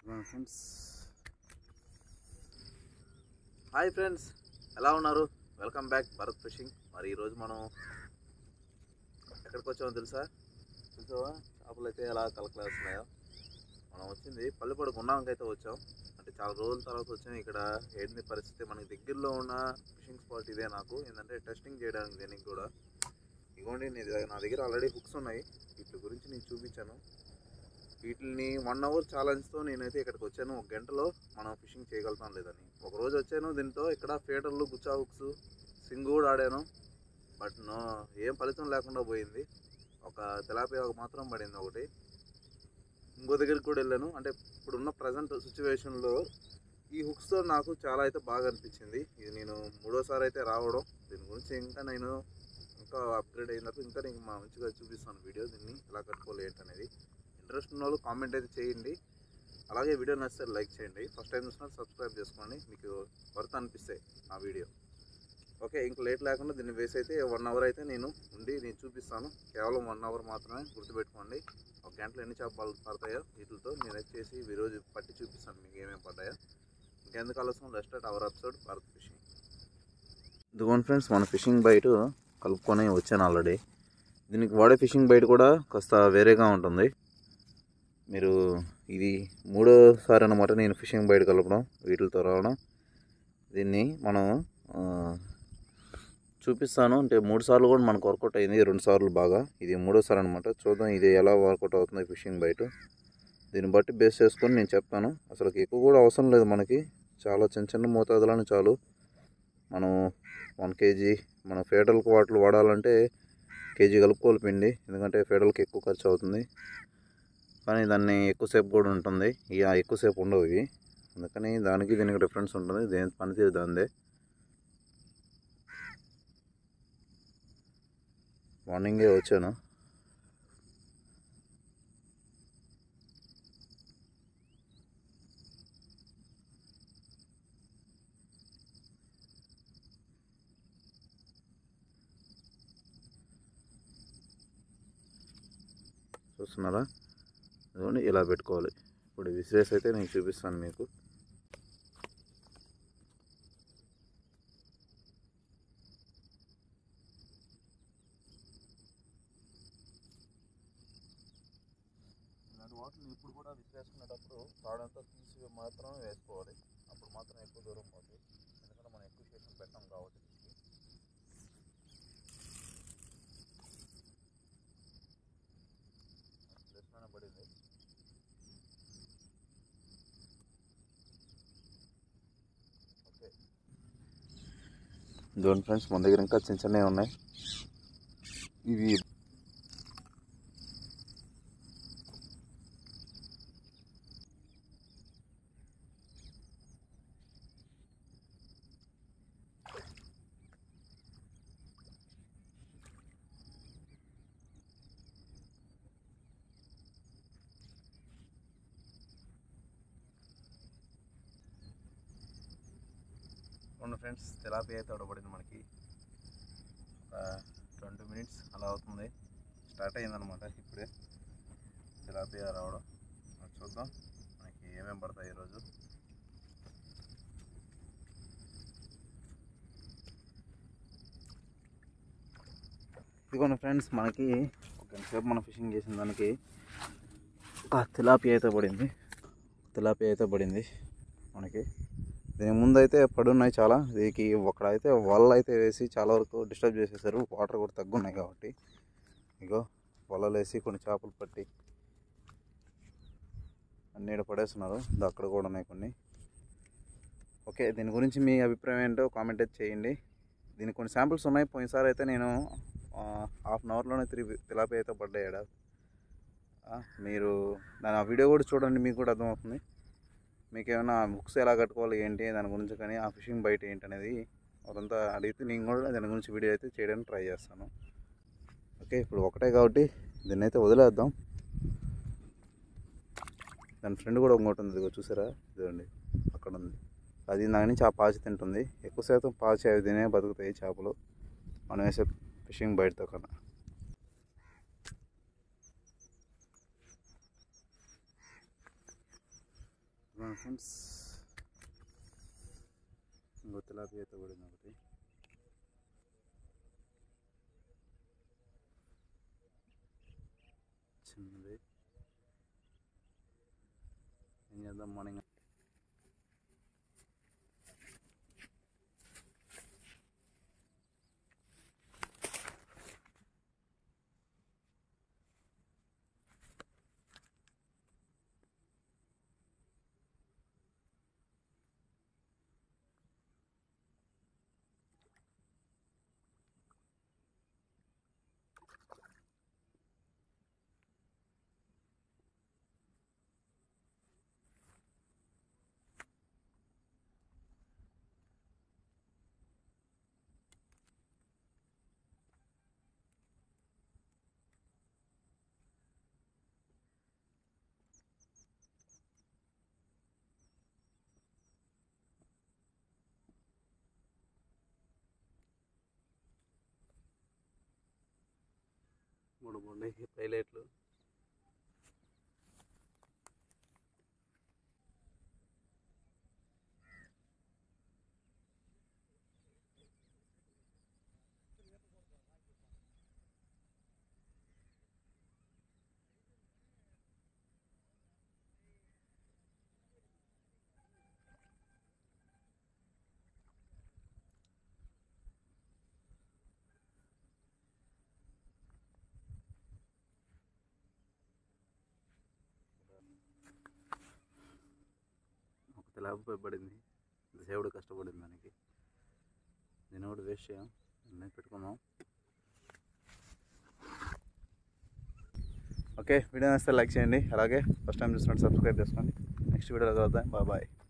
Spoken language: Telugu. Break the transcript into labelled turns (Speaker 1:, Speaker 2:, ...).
Speaker 1: ఫ్రెండ్స్ హాయ్ ఫ్రెండ్స్, ఎలా ఉన్నారు? Welcome back Bharat fishing. మరి ఈరోజు మనం ఎక్కడికి వచ్చామో తెలుసా? చేపలు అయితే ఎలా కలకలేస్తున్నాయో. మనం వచ్చింది పల్లెపాడు గుండానికి అయితే వచ్చాం. అంటే చాలా రోజుల తర్వాత వచ్చాం. ఇక్కడ ఏంటి పరిస్థితి, మనకి దగ్గరలో ఉన్న ఫిషింగ్ స్పాట్ ఇదే. నాకు ఏంటంటే టెస్టింగ్ చేయడానికి దీనికి కూడా ఇగోండి, నా దగ్గర ఆల్రెడీ హుక్స్ ఉన్నాయి. వీటి గురించి నేను చూపించాను. వీటిని 1 అవర్ ఛాలెంజ్తో నేనైతే ఇక్కడికి వచ్చాను. 1 గంటలో మనం ఫిషింగ్ చేయగలుగుతాం లేదని. ఒకరోజు వచ్చాను, దీంతో ఇక్కడ ఫీడర్లు, గుచ్చా హుక్స్, సింగ్ కూడా ఆడాను. బట్ ఏం ఫలితం లేకుండా పోయింది. ఒక తెలాపియా మాత్రం పడింది ఒకటి. ఇంకో దగ్గరికి కూడా వెళ్ళాను. అంటే ఇప్పుడున్న ప్రజెంట్ సిచ్యువేషన్లో ఈ హుక్స్తో నాకు చాలా అయితే బాగా అనిపించింది. ఇది నేను 3వ సారి అయితే రావడం. దీని గురించి ఇంకా అప్గ్రేడ్ అయిన తర్వాత ఇంకా నేను మంచిగా చూపిస్తాను వీడియో. దీన్ని ఎలా కట్టుకోవాలి ఏంటనేది. ఇంట్రెస్ట్ ఉన్న వాళ్ళు కామెంట్ అయితే చేయండి. అలాగే వీడియో నచ్చితే లైక్ చేయండి. ఫస్ట్ టైం చూసినా సబ్స్క్రైబ్ చేసుకోండి, మీకు వర్త్ అనిపిస్తాయి ఆ వీడియో. ఓకే, ఇంక లేట్ లేకుండా దీన్ని వేసి అయితే 1 అవర్ అయితే నేను చూపిస్తాను. కేవలం 1 అవర్ మాత్రమే, గుర్తుపెట్టుకోండి. 1 గంటలో ఎన్ని చేపలు పడతాయో వీటితో నేను వచ్చేసి ఈరోజు పట్టి చూపిస్తాను మీకు ఏమేమి పడ్డాయో. ఇంకెందుకు ఆలస్యం, let's start our episode Bharat fishing. ఇదిగోండి ఫ్రెండ్స్, మన ఫిషింగ్ బైట్ కలుపుకొని వచ్చాను ఆల్రెడీ. దీనికి వాడే ఫిషింగ్ బైట్ కూడా కాస్త వేరేగా ఉంటుంది. మీరు ఇది 3వ సారి అన్నమాట నేను ఫిషింగ్ బైట్ కలపడం, వీటితో రావడం. దీన్ని మనం చూపిస్తాను. అంటే 3 సార్లు కూడా మనకు వర్కౌట్ అయింది, 2 సార్లు బాగా. ఇది 3వ సారి అనమాట. చూద్దాం ఇది ఎలా వర్కౌట్ అవుతుంది ఫిషింగ్ బైట్. దీన్ని బట్టి బేస్ చేసుకొని నేను చెప్తాను. అసలు ఎక్కువ కూడా అవసరం లేదు మనకి, చాలా చిన్న మోతాదులోనే చాలు. మనం 1 కేజీ మన ఫీడర్లకు వాటిలో వాడాలంటే కేజీ కలుపుకోవాలి పిండి. ఎందుకంటే ఫీడర్లకు ఎక్కువ ఖర్చు అవుతుంది, కానీ దాన్ని ఎక్కువసేపు కూడా ఉంటుంది. ఎక్కువసేపు ఉండవు ఇవి, అందుకని దానికి దీనికి డిఫరెన్స్ ఉంటుంది. దేని పనితీరు దాందే. మార్నింగే వచ్చాను. చూస్తున్నారా? అదిగోండి, ఇలా పెట్టుకోవాలి. ఇప్పుడు విసిరేసి అయితే నేను చూపిస్తాను మీకు. ఇలాంటి వాటిని ఇప్పుడు కూడా విసిరేసుకునేటప్పుడు తాడంతా తీసి మాత్రం వేసుకోవాలి. అప్పుడు మాత్రం ఎక్కువ దూరం పోతుంది. ఎందుకంటే మనం ఎక్కువ స్టేషన్ పెట్టాం కాబట్టి. ప్లేస్లోనే పడింది. ఓకే, ఇదిగోండి ఫ్రెండ్స్, మన దగ్గర ఇంకా చిన్నవి ఉన్నాయి. ఇవి ఫ్రెండ్స్, తెలాపియా అయితే ఉడబడింది మనకి. ఒక 20 మినిట్స్ అలా అవుతుంది. స్టార్ట్ అయిందనమాట ఇప్పుడే తెలాపియా రావడం. చూద్దాం మనకి ఏమేమి పడతాయి ఈరోజు. ఇదిగోండి ఫ్రెండ్స్, మనకి ఒక గంట సేపు మనం ఫిషింగ్ చేసిన దానికి ఒక తెలాపియా అయితే పడింది మనకి. దీని ముందు అయితే పడున్నాయి చాలా. దీనికి ఒకడైతే వలలు అయితే వేసి చాలా వరకు డిస్టర్బ్ చేసేసారు. వాటర్ కూడా తగ్గున్నాయి కాబట్టి ఇగో వలలు వేసి కొన్ని చేపలు పట్టి అన్నీ పడేస్తున్నారు. అక్కడ కూడా ఉన్నాయి కొన్ని. ఓకే, దీని గురించి మీ అభిప్రాయం ఏంటో కామెంట్ అయితే చేయండి. దీనికి కొన్ని శాంపిల్స్ ఉన్నాయి. పోయినసారి అయితే నేను 1/2 అవర్లోనే 3 తెలాపియా అయితే పడ్డాయి. మీరు దాని ఆ వీడియో కూడా చూడండి, మీకు కూడా అర్థమవుతుంది. మీకు ఏమైనా బుక్స్ ఎలా కట్టుకోవాలి ఏంటి దాని గురించి, కానీ ఆ ఫిషింగ్ బైట్ ఏంటి అనేది అదంతా అడిగితే నేను కూడా దాని గురించి వీడియో అయితే చేయడానికి ట్రై చేస్తాను. ఓకే, ఇప్పుడు ఒకటే కాబట్టి దీన్ని అయితే వదిలేద్దాం. దాని ఫ్రెండ్ కూడా ఇంకోటి ఉంది, ఇదిగో చూసారా? ఇదండి అక్కడ ఉంది. అది దాని నుంచి ఆ పాచి తింటుంది. ఎక్కువ శాతం పాచి అవి తినే బతుకుతాయి చేపలు మనం వేసే ఫిషింగ్ బైట్తో కన్నా.
Speaker 2: ఫ్రెండ్స్, ఇంకో తిలాపియా అయితే పడింది ఒకటి. చిన్నది. ఏం చేద్దాం మార్నింగ్. మూడు పైలైట్లు. ఒక తిలాపియా పడింది. దేవుడు కష్టపడింది దానికి. దీన్ని కూడా వేస్ట్ చేయం, అన్నీ పెట్టుకుందాం. ఓకే, వీడియో నచ్చితే లైక్ చేయండి. అలాగే ఫస్ట్ టైం చూసినట్టు సబ్స్క్రైబ్ చేసుకోండి. నెక్స్ట్ వీడియోలో కలుద్దాం. బాయ్.